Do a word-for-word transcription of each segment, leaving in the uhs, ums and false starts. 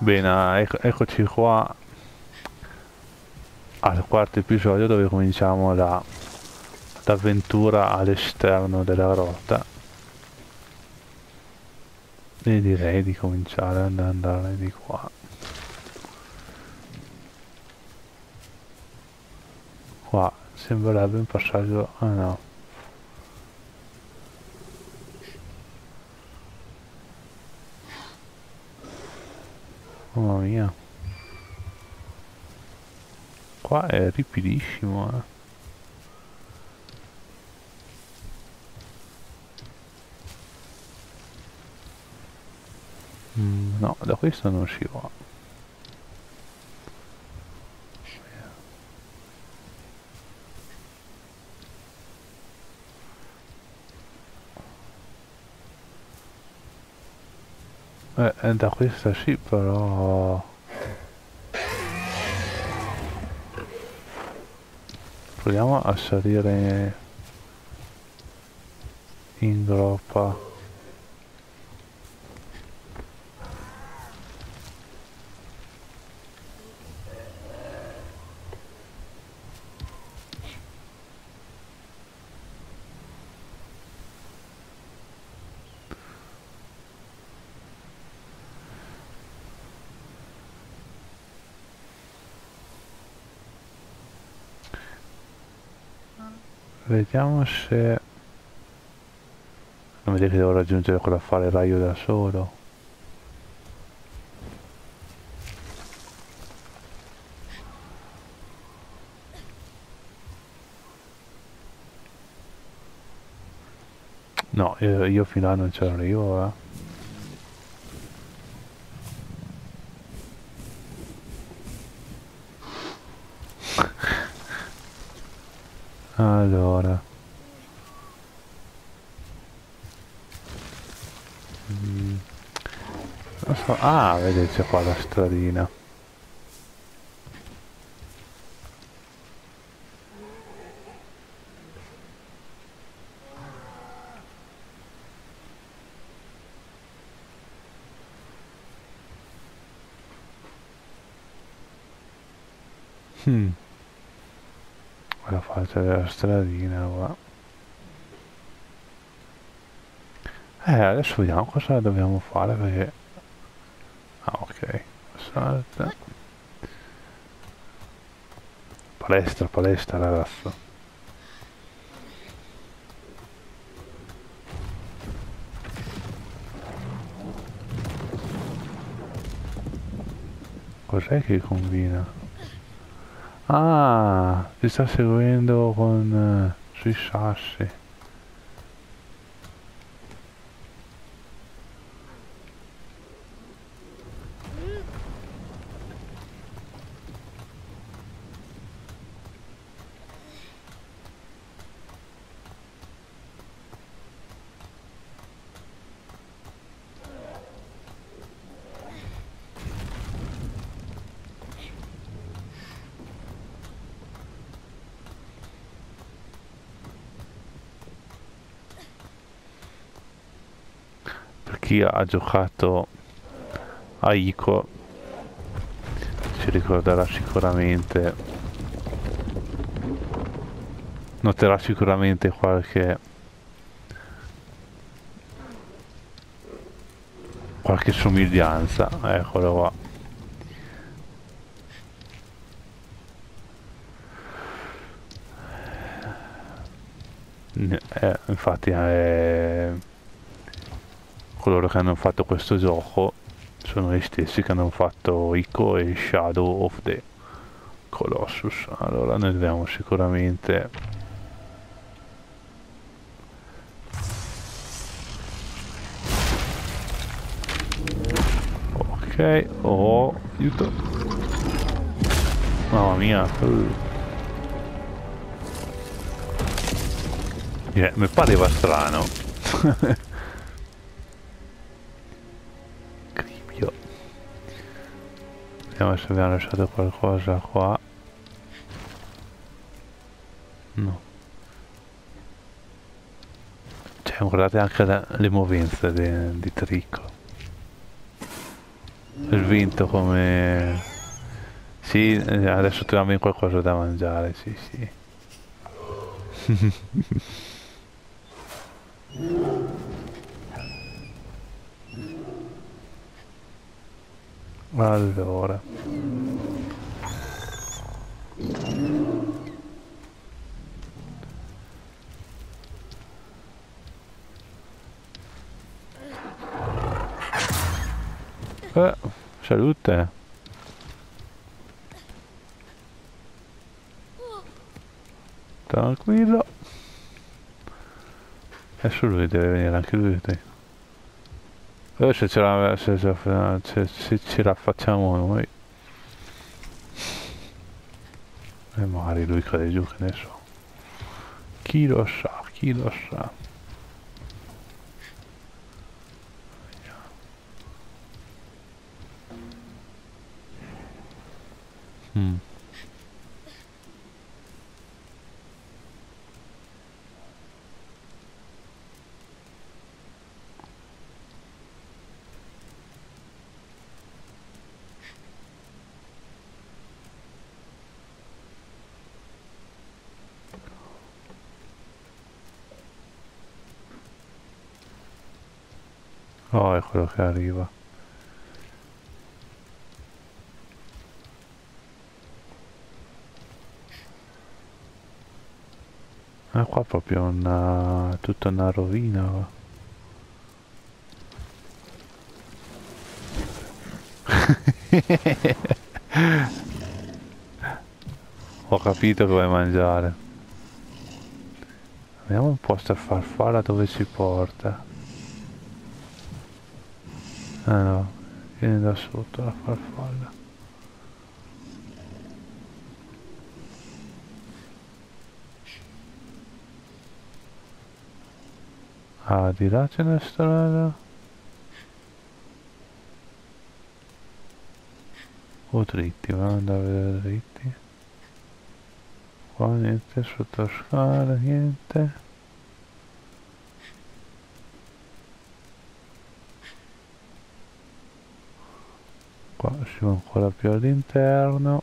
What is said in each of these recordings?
Bene, ecco- eccoci qua al quarto episodio dove cominciamo la- l'avventura all'esterno della grotta. E direi di cominciare ad andare di qua. Qua sembrerebbe un passaggio... Ah no. Mamma mia. Qua è ripidissimo, eh. Mm, no, da questo non si va. Eh, eh, da questa sì, però... Proviamo a salire in groppa. Vediamo se... Non vedete che devo raggiungere quell'affare raio da solo. No, io, io fino là non ci arrivo, eh. Allora. Mm, non so. Ah, vedete c'è qua la stradina. Hmm. La faccia della stradina qua. Eh, adesso vediamo cosa dobbiamo fare perché... Ah, ok. Salta. Palestra, palestra, ragazzo. Cos'è che combina? Ah, ti sta seguendo con... eh, sui sassi. Per chi ha giocato a Ico si ricorderà sicuramente, noterà sicuramente qualche qualche somiglianza. Eccolo qua. Eh, infatti eh, coloro che hanno fatto questo gioco sono gli stessi che hanno fatto Ico e Shadow of the Colossus. Allora noi dobbiamo sicuramente... Ok, oh, aiuto. Mamma mia. Uh. Yeah, mi pareva strano. Cribio. Vediamo se abbiamo lasciato qualcosa qua. No. Cioè, guardate anche la, le movenze di Trico. svinto come... Sì, eh, adesso troviamo qualcosa da mangiare, sì, sì. Allora. Eh, salute. Tranquillo. Adesso lui deve venire anche lui. Eh, se, ce la, se, se, se, se ce la facciamo noi. E magari lui cade giù, che ne so. Chi lo sa, chi lo sa. Mm. Oh, è quello che arriva. Ah, qua proprio una... tutta una rovina. Va. Ho capito come mangiare. Vediamo un po' sta farfalla dove ci porta. Ah no, viene da sotto la farfalla. Ah, di là c'è una strada. O dritti, vogliamo andare a vedere dritti. Qua niente, sotto scala, niente. Qua si va ancora più all'interno.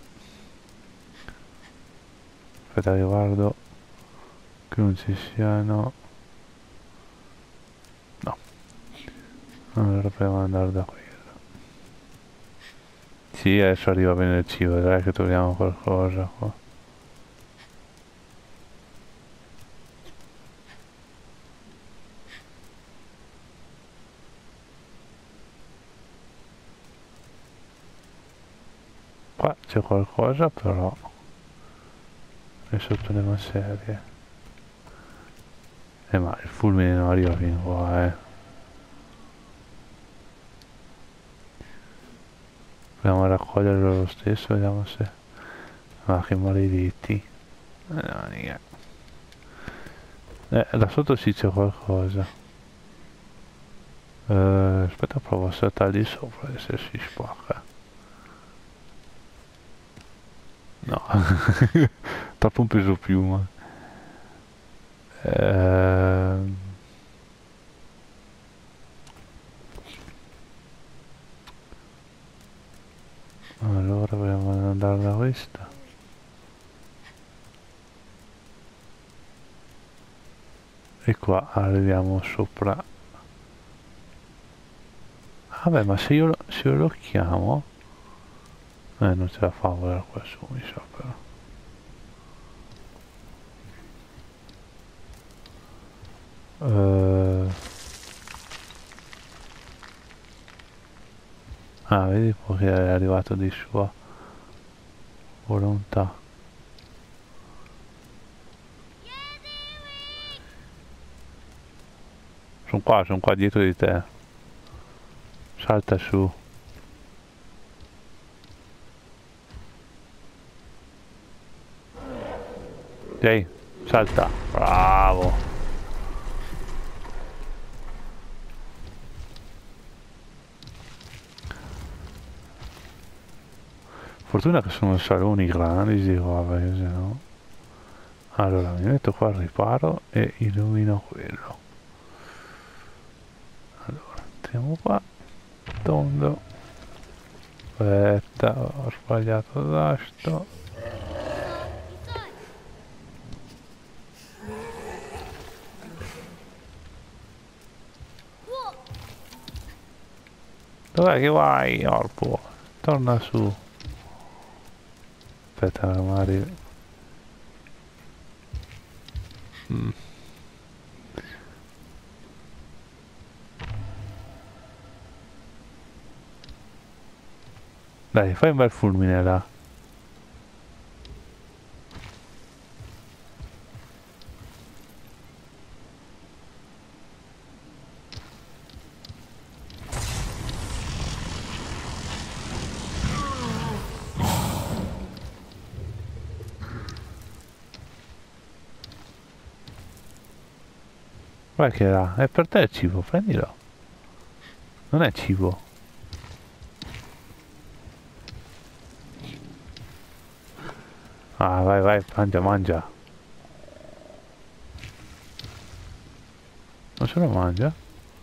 Aspetta che guardo che non ci siano. No. Allora proviamo ad andare da qui. Sì, adesso arriva bene il cibo, dai che troviamo qualcosa qua. Qua c'è qualcosa però è sotto le macerie. Eh ma il fulmine non arriva fino qua, eh. Proviamo a raccoglierlo lo stesso, vediamo se... Ah, che maledetti. Eh, no, niente. Eh, là sotto sì c'è qualcosa. Eh, aspetta, provo a saltargli sopra e se si spacca. No. Troppo un peso piuma. Ehm... Allora vogliamo andare da questa. E qua arriviamo sopra. Vabbè, ma se io, lo, se io lo chiamo... Eh, non ce la fa volare qua su, mi sa però. Uh... Ah, vedi che è arrivato di sua volontà. Sono qua, sono qua dietro di te. Salta su. Ehi, salta. Bravo. Fortuna che sono saloni grandi, di roba, se no. Allora mi metto qua al riparo e illumino quello. Allora, entriamo qua. Tondo. Aspetta, ho sbagliato tasto. Dov'è che vai, Orpo? Torna su. Aspetta, magari... Mm. Dai, fai un bel fulmine là. Guarda che là, è per te il cibo, prendilo. Non è cibo. Ah, vai, vai, mangia, mangia. Non se lo mangia?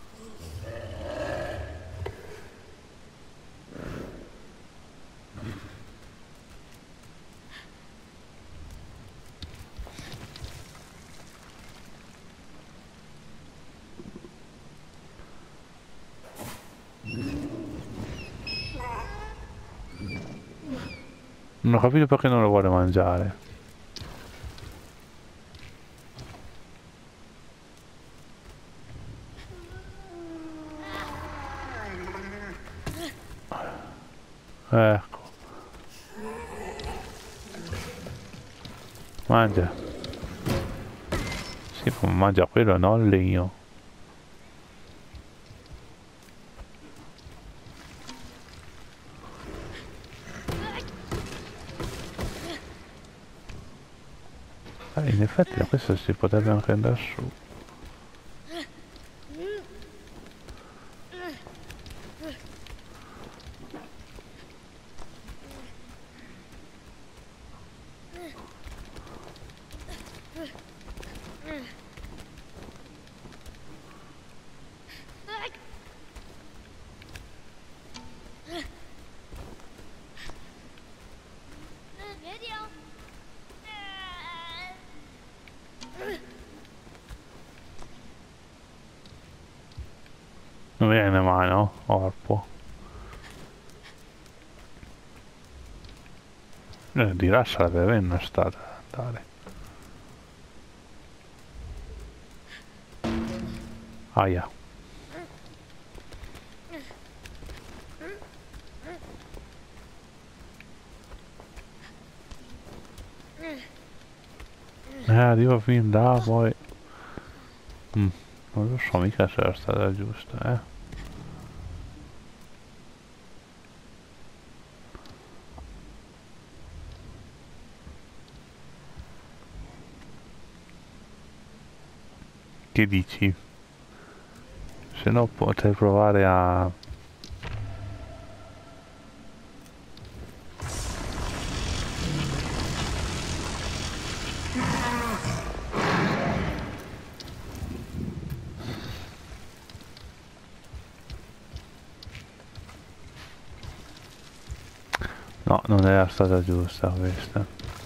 Non ho capito perché non lo vuole mangiare. Ecco. Mangia. Sì, ma mangia quello, non il legno. Eh, in effetti da questo si potrebbe anche andare su. Non viene mai, no? Orpo. Eh, di là sarebbe bene una strada da andare. Aia. Eh, arrivo fin là, poi... Mm, non lo so mica se è la strada giusta, eh. Che dici? Se no potrei provare a... No, non è la strada giusta questa.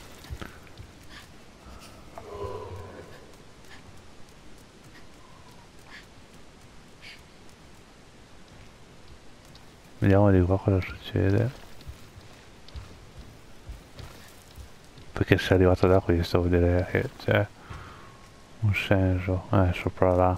Vediamo di qua cosa succede. Perché sei arrivato da questo vuol dire che c'è un senso. Eh, sopra là.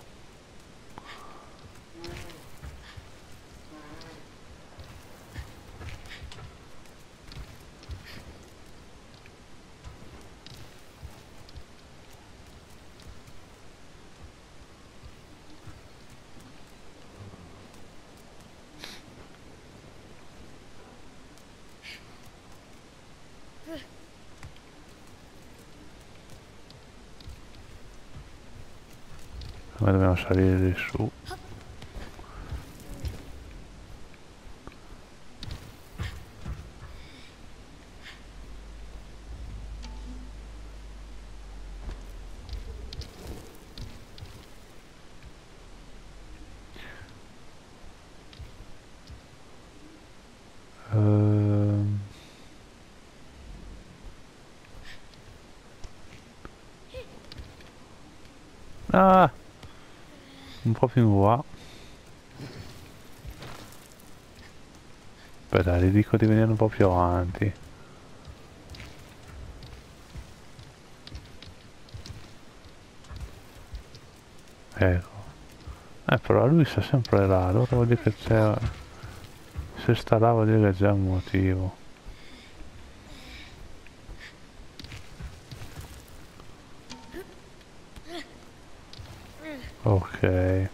Ma dobbiamo salire di su. Uh, Ah, un po' più in qua. Aspetta, gli dico di venire un po' più avanti. Ecco. Eh, però lui sta sempre là, allora vuol dire che c'è... Se sta là vuol dire che c'è un motivo. Ok.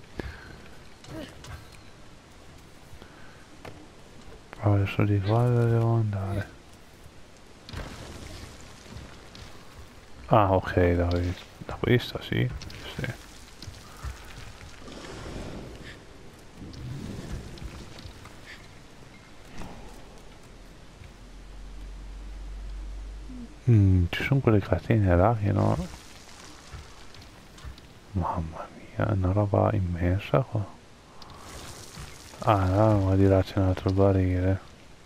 Però adesso di qua dove devo andare? Ah, ok, da, da questa sì. Sì. Mm, ci sono quelle catene là che no... Mamma mia, è una roba immensa qua. Ah, no, ma di là c'è un altro barile.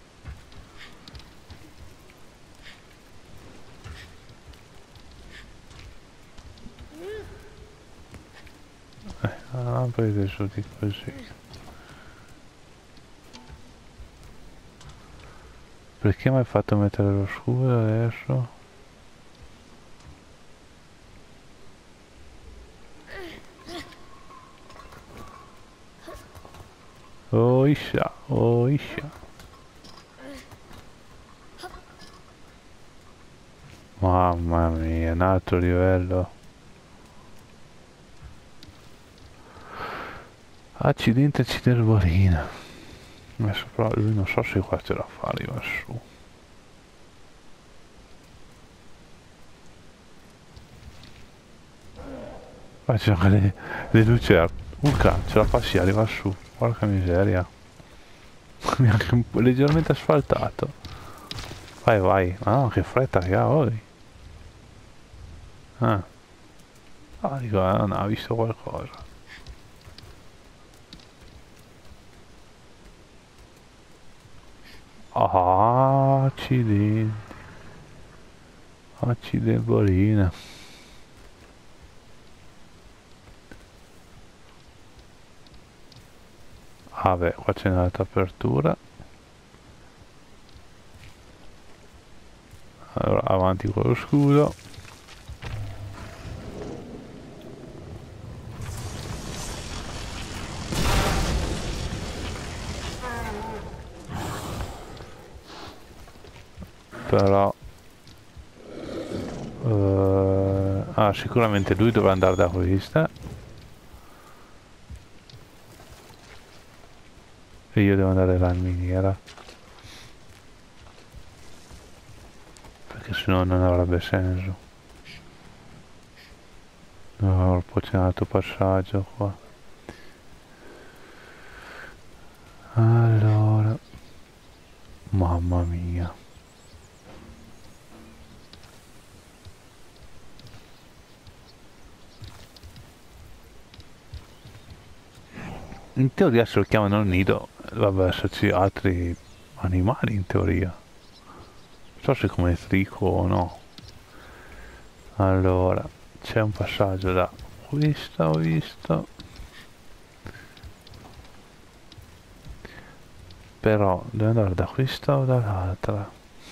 Eh, ah, prese su di così. Perché mi hai fatto mettere lo scudo adesso? Oh, iscia, oh, iscia. Mamma mia, un altro livello. Accidente, ciderbolina. Adesso però lui non so se qua ce la fa arriva su. Ma ci sono le, le lucerne. Urca, ce la passi, arriva su. Porca miseria. Mi ha anche un po' leggermente asfaltato. Vai, vai. Ah, no, che fretta che ha oggi. Ah. Ah, dico, eh, non ha visto qualcosa. Ah, accidenti. Accidenbolina. Ah beh, qua c'è un'altra apertura. Allora, avanti con lo scudo. Però... Uh, ah, sicuramente lui dovrà andare da questa. E io devo andare là in miniera. Perché sennò non avrebbe senso. No, poi c'è un altro passaggio qua. Allora... Mamma mia. In teoria se lo chiamano nido dovrebbero esserci altri animali in teoria. Non so se come trico o no. Allora, c'è un passaggio da questa ho visto. Però devo andare da questa o dall'altra?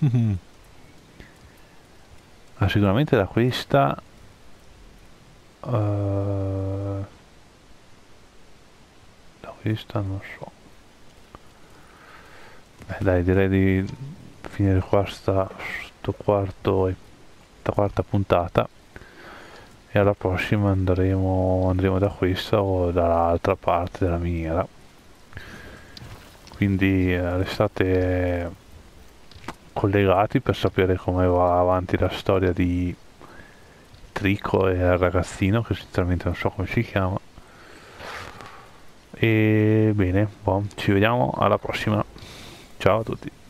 Ah, sicuramente da questa. Uh, da questa non so. Beh, dai, direi di finire qua sta, sto quarto, sta quarta puntata. E alla prossima andremo, andremo da questa o dall'altra parte della miniera. Quindi eh, restate collegati per sapere come va avanti la storia di Trico e il ragazzino, che sinceramente non so come si chiama. E bene, boh, ci vediamo alla prossima. Ciao a tutti.